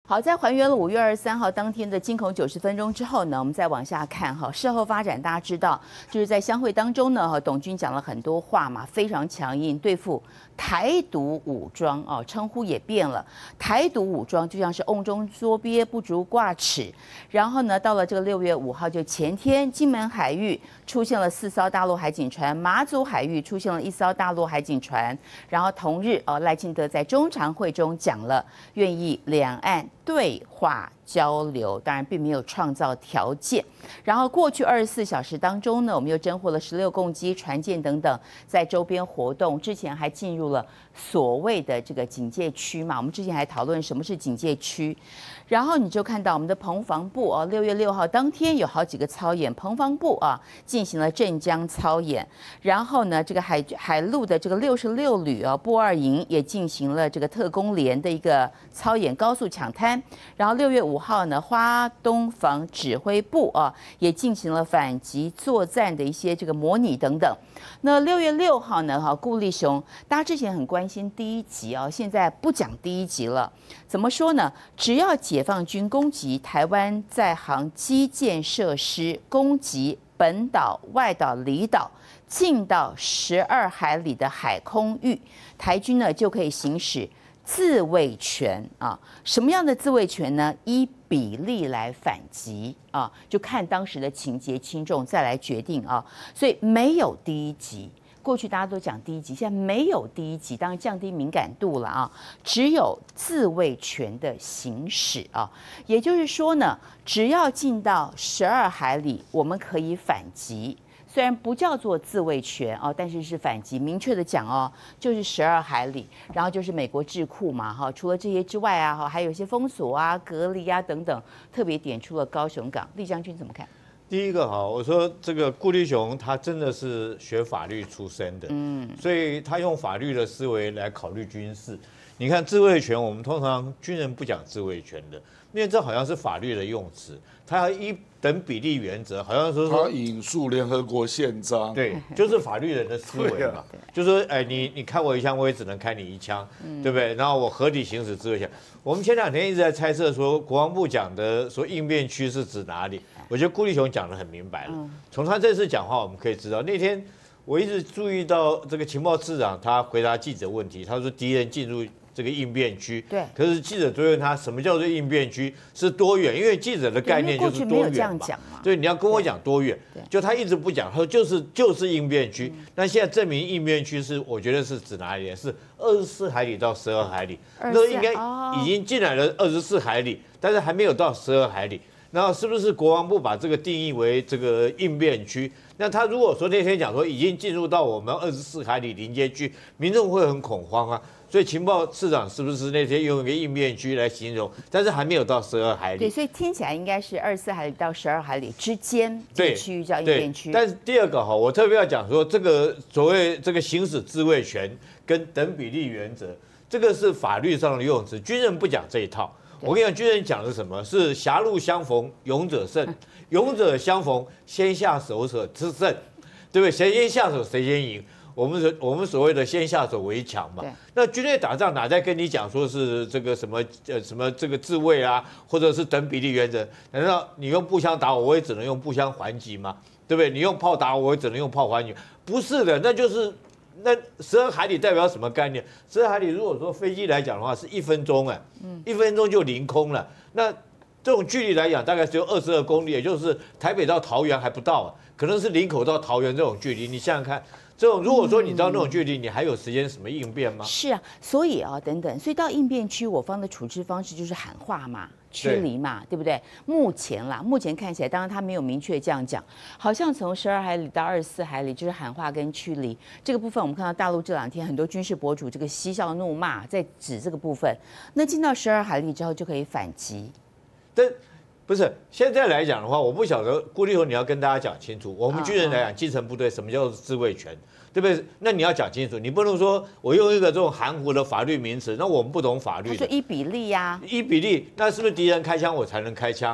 好，在还原了5月23号当天的惊恐90分钟之后呢，我们再往下看哈，事后发展大家知道，就是在相会当中呢，董军讲了很多话嘛，非常强硬，对付台独武装哦，称呼也变了，台独武装就像是瓮中捉鳖，不足挂齿。然后呢，到了这个6月5号，就前天，金门海域出现了4艘大陆海警船，马祖海域出现了1艘大陆海警船。然后同日，赖清德在中常会中讲了，愿意两岸对话交流，当然并没有创造条件。然后过去24小时当中呢，我们又侦获了16共机、船舰等等在周边活动，之前还进入了所谓的这个警戒区嘛。我们之前还讨论什么是警戒区，然后你就看到我们的澎防部6月6号当天有好几个操演，澎防部进行了镇江操演，然后呢这个海陆的这个66旅步二营也进行了这个特工连的一个操演，高速抢滩。然后6月5号呢，花东防指挥部也进行了反击作战的一些这个模拟等等。那6月6号呢，顾立雄，大家之前很关心第1集现在不讲第1集了。怎么说呢？只要解放军攻击台湾在航基建设施，攻击本岛、外岛、离岛，进到12海里的海空域，台军呢就可以行使自卫权什么样的自卫权呢？依比例来反击就看当时的情节轻重再来决定所以没有第1集。过去大家都讲第1集，现在没有第1集，当然降低敏感度了只有自卫权的行使也就是说呢，只要进到12海里，我们可以反击。虽然不叫做自卫权但是是反击，明确的讲就是12海里，然后就是美国智库嘛除了这些之外还有一些封锁隔离等等，特别点出了高雄港。厉将军怎么看？ 第一个我说这个顾立雄他真的是学法律出身的，所以他用法律的思维来考虑军事。你看自卫权，我们通常军人不讲自卫权的，因为这好像是法律的用词，他要依等比例原则，好像说他引述联合国宪章， 对，就是法律人的思维嘛，就说你开我1枪，我也只能开你1枪，对不对？然后我合理行使自卫权。我们前2天一直在猜测说，国防部讲的说应变区是指哪里？我觉得顾立雄讲得很明白了。从他这次讲话，我们可以知道，那天我一直注意到这个情报次长他回答记者问题，他说敌人进入这个应变区， 对。 可是记者追问他什么叫做应变区，是多远？因为记者的概念就是多远嘛，所以你要跟我讲多远，就他一直不讲，他说就是应变区。那现在证明应变区是，我觉得是指哪里？是24海里到12海里，那应该已经进来了24海里，但是还没有到12海里。然后是不是国防部把这个定义为这个应变区？那他如果说那天讲说已经进入到我们24海里临界区，民众会很恐慌啊。所以情报次长是不是那天用一个应变区来形容？但是还没有到12海里。 对，所以听起来应该是24海里到12海里之间这个区域叫应变区。 但是第二个我特别要讲说，这个所谓这个行使自卫权跟等比例原则，这个是法律上的用词，军人不讲这一套。我跟你讲，军人讲的什么？是狭路相逢勇者胜，勇者相逢先下手者之胜，对不对？谁先下手谁先赢。我们所谓的先下手为强嘛。那军队打仗哪在跟你讲说是这个什么这个自卫或者是等比例原则？难道你用步枪打我，我也只能用步枪还击吗？对不对？你用炮打我，我也只能用炮还击？不是的，那就是那12海里代表什么概念？12海里如果说飞机来讲的话，是1分钟1分钟就凌空了。那这种距离来讲，大概只有22公里，也就是台北到桃园还不到可能是林口到桃园这种距离。你想想看。这种如果说你到那种距离，你还有时间什么应变吗？ 是啊，所以等等，所以到应变区，我方的处置方式就是喊话嘛，驱离嘛，对不对？目前看起来，当然他没有明确这样讲，好像从12海里到24海里就是喊话跟驱离这个部分，我们看到大陆这2天很多军事博主这个嬉笑怒骂，在指这个部分。那进到12海里之后就可以反击， 但不是现在来讲的话，我不晓得顾立雄你要跟大家讲清楚，我们军人来讲，基层部队什么叫做自卫权？对不对？那你要讲清楚，你不能说我用一个这种含糊的法律名词，那我们不懂法律。 他说依比例依比例，那是不是敌人开枪我才能开枪？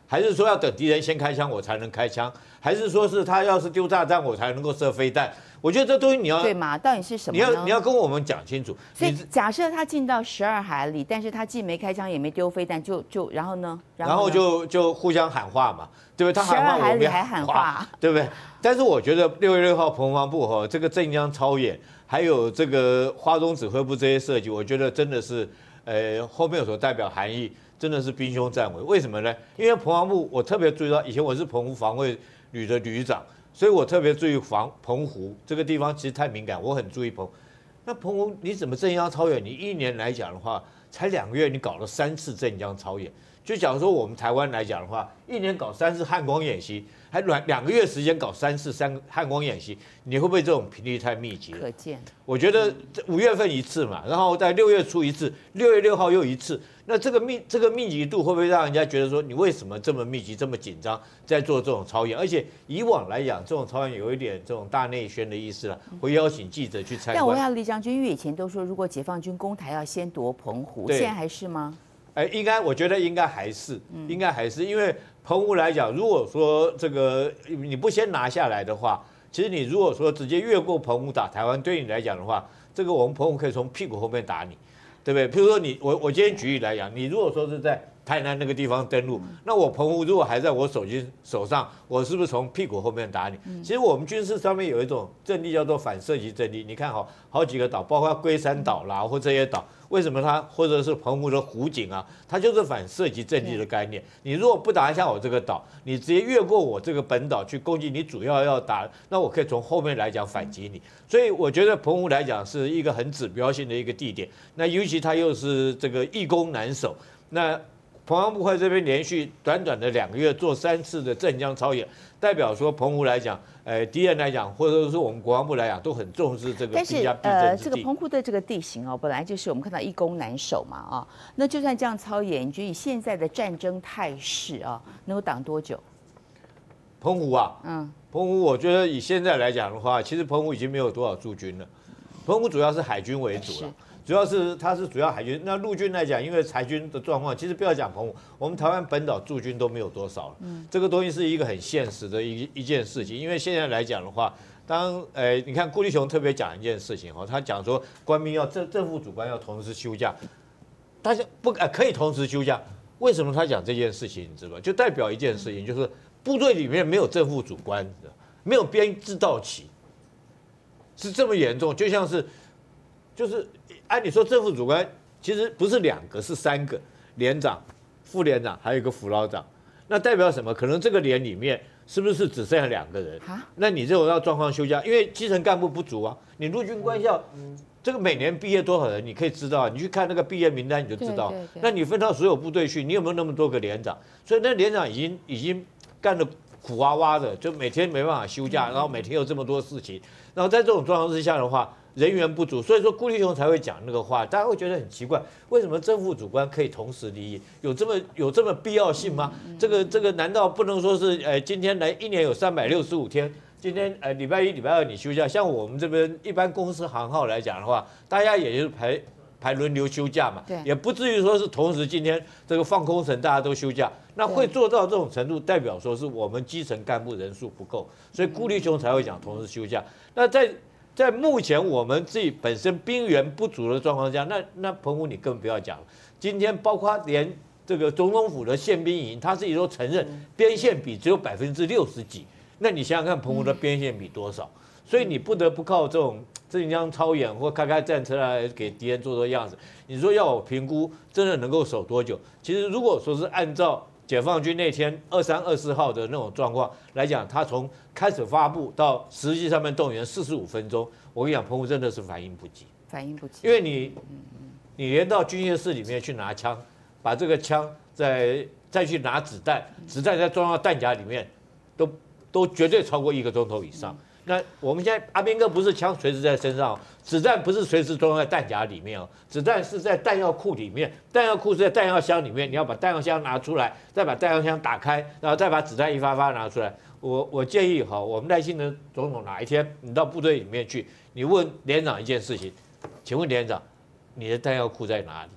还是说要等敌人先开枪我才能开枪？还是说是他要是丢炸弹我才能够射飞弹？我觉得这东西你要对嘛？到底是什么呢？ 你要跟我们讲清楚。 所以假设他进到12海里，但是他既没开枪也没丢飞弹，然后呢？ 然后就互相喊话嘛，对不对？他喊话 12海我们里还喊话， 对不对？但是我觉得6月6号澎湖防部这个镇江操演，还有这个花东指挥部这些设计，我觉得真的是后面所代表含义真的是兵凶战危。为什么呢？因为澎防部我特别注意到，以前我是澎湖防卫旅的旅长。所以我特别注意澎湖这个地方，其实太敏感，我很注意澎湖。那澎湖你怎么镇江操演？你1年来讲的话，才2个月，你搞了3次镇江操演。就假如说我们台湾来讲的话，1年搞3次汉光演习，还2个月时间搞3次汉光演习，你会不会这种频率太密集了？ 可见。 我觉得5月份1次嘛，然后在6月初1次，6月6号又1次。那这个密集度会不会让人家觉得说你为什么这么密集、这么紧张在做这种操演？而且以往来讲，这种操演有一点这种大内宣的意思了，会邀请记者去参观。 但我要李将军，因为以前都说如果解放军攻台要先夺澎湖，现在还是吗？ 我觉得应该还是，因为澎湖来讲，如果说这个你不先拿下来的话，其实你如果说直接越过澎湖打台湾，对你来讲的话，这个我们澎湖可以从屁股后面打你。对不对？譬如说我今天举例来讲，你如果说是在台南那个地方登陆，那我澎湖如果还在我手上，我是不是从屁股后面打你？其实我们军事上面有一种阵地叫做反射击阵地，你看好几个岛，包括龟山岛啦或这些岛，为什么它或者是澎湖的湖景啊，它就是反射击阵地的概念。你如果不打下我这个岛，你直接越过我这个本岛去攻击你主要打，那我可以从后面来讲反击你。所以我觉得澎湖来讲是一个很指标性的一个地点，那尤其它又是这个易攻难守，那澎防部会这边连续短短的2个月做3次的镇江操演，代表说澎湖来讲，敌人来讲，或者是我们国防部来讲，都很重视这个兵家必争之地。 这个澎湖的这个地形本来就是我们看到易攻难守嘛那就算这样操演，你觉得以现在的战争态势能够挡多久？ 澎湖澎湖我觉得以现在来讲的话，其实澎湖已经没有多少驻军了，澎湖主要是海军为主了。主要是它是主要海军，那陆军来讲，因为裁军的状况，其实不要讲澎湖，我们台湾本岛驻军都没有多少了。这个东西是一个很现实的一件事情，因为现在来讲的话，你看顾立雄特别讲一件事情他讲说官兵要正副主官要同时休假，大家可以同时休假，为什么他讲这件事情？你知道吗？就代表一件事情，就是部队里面没有正副主官，没有编制到旗，是这么严重，就像是就是按理说正副主官其实不是2个，是3个，连长、副连长还有一个辅老长，那代表什么？可能这个连里面是不是只剩下2个人？那你这种要状况休假，因为基层干部不足啊，你陆军官校。这个每年毕业多少人，你可以知道，你去看那个毕业名单你就知道。那你分到所有部队去，你有没有那么多个连长？所以那连长已经干得苦哇哇的，就每天没办法休假，然后每天有这么多事情，然后在这种状况之下的话，人员不足，所以说顾立雄才会讲那个话，大家会觉得很奇怪，为什么正副主官可以同时离役？有这么必要性吗？这个难道不能说是今天来1年有365天？今天礼拜1、礼拜2你休假，像我们这边一般公司行号来讲的话，大家也就是排轮流休假嘛，也不至于说是同时今天这个放空城大家都休假，那会做到这种程度，代表说是我们基层干部人数不够，所以顾立雄才会讲同时休假。那在目前我们自己本身兵源不足的状况下，那澎湖你更不要讲了，今天包括连这个总统府的宪兵营，他自己都承认编线比只有60%几。那你想想看，澎湖的边线比多少？所以你不得不靠这种镇江操演或开战车来给敌人做样子。你说要我评估，真的能够守多久？其实如果说是按照解放军那天23、24号的那种状况来讲，他从开始发布到实际上面动员45分钟，我跟你讲，澎湖真的是反应不及。因为你连到军械室里面去拿枪，把这个枪再去拿子弹，子弹再装到弹夹里面，都绝对超过1个钟头以上。那我们现在阿兵哥不是枪随时在身上，子弹不是随时装在弹夹里面子弹是在弹药库里面，弹药库是在弹药箱里面，你要把弹药箱拿出来，再把弹药箱打开，然后再把子弹一发发拿出来。我建议我们赖清德总统哪一天你到部队里面去，你问连长一件事情，请问连长，你的弹药库在哪里？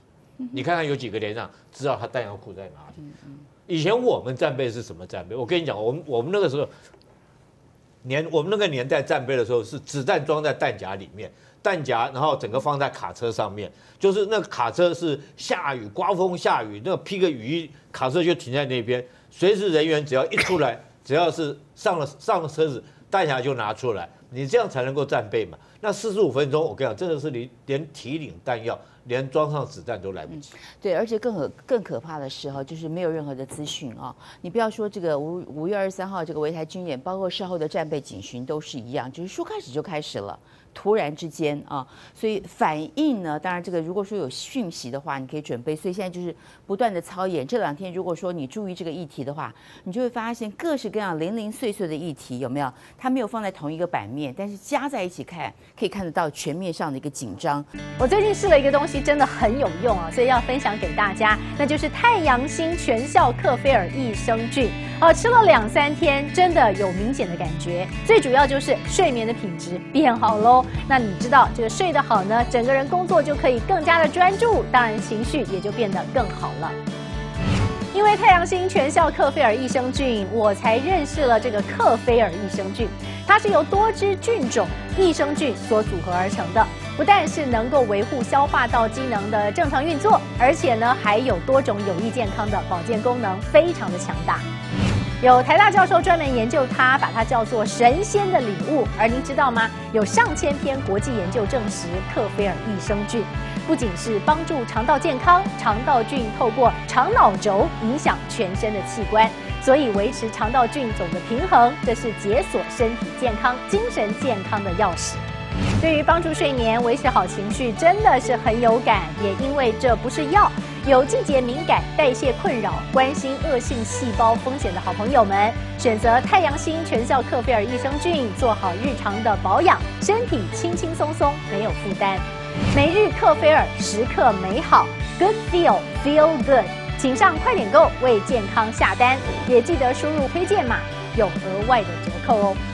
你看看有几个连长知道他弹药库在哪里？以前我们战备是什么战备？我跟你讲，我们那个时候我们那个年代战备的时候是子弹装在弹夹里面，弹夹然后整个放在卡车上面，就是那个卡车是下雨刮风下雨，那个披个雨衣，卡车就停在那边，随时人员只要一出来，只要是上了车子，弹夹就拿出来，你这样才能够战备嘛。那45分钟，我跟你讲，真的是连提领弹药，连装上子弹都来不及。 对，而且更可怕的是就是没有任何的资讯啊！你不要说这个5月23号这个围台军演，包括事后的战备警巡都是一样，就是说开始就开始了。突然之间啊，所以反应呢，当然这个如果说有讯息的话，你可以准备。所以现在就是不断的操演。这2天如果说你注意这个议题的话，你就会发现各式各样零零碎碎的议题有没有？它没有放在同一个版面，但是加在一起看，可以看得到全面上的一个紧张。 我最近试了一个东西，真的很有用啊，所以要分享给大家，那就是太阳星全效克菲尔益生菌。吃了2、3天，真的有明显的感觉。最主要就是睡眠的品质变好喽。那你知道这个睡得好呢，整个人工作就可以更加的专注，当然情绪也就变得更好了。因为太阳星全效克菲尔益生菌，我才认识了这个克菲尔益生菌。它是由多支菌种益生菌所组合而成的，不但是能够维护消化道机能的正常运作，而且呢还有多种有益健康的保健功能，非常的强大。有台大教授专门研究它，把它叫做神仙的礼物。而您知道吗？有上千篇国际研究证实，克菲尔益生菌不仅是帮助肠道健康，肠道菌透过肠脑轴影响全身的器官，所以维持肠道菌种的平衡，这是解锁身体健康、精神健康的钥匙。对于帮助睡眠、维持好情绪，真的是很有感。也因为这不是药，有季节敏感、代谢困扰、关心恶性细胞风险的好朋友们，选择太阳星全效克菲尔益生菌，做好日常的保养，身体轻轻松松，没有负担。每日克菲尔，时刻美好 ，Good Feel Good， 请上快点购为健康下单，也记得输入推荐码，有额外的折扣哦。